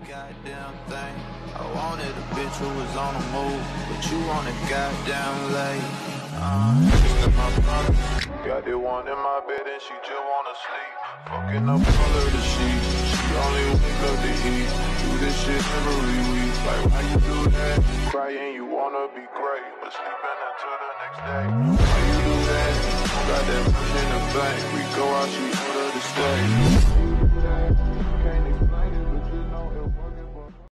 goddamn thing. I wanted a bitch who was on the move, but you want it goddamn late. Just my brother. Got the one in my bed and she just wanna sleep. Fucking up all of the sheets. She only wake up to eat. Do this shit every week. Like why you do that? Crying you wanna be great, but sleeping until the next day. Why you do that? Got that push in the bank. We go out, she order the stay.